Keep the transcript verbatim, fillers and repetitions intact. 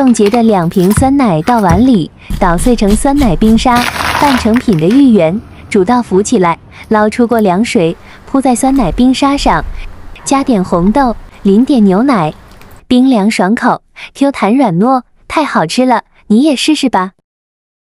冻结的两瓶酸奶到碗里，捣碎成酸奶冰沙，半成品的芋圆煮到浮起来，捞出过凉水，铺在酸奶冰沙上，加点红豆，淋点牛奶，冰凉爽口 ，Q 弹软糯，太好吃了！你也试试吧。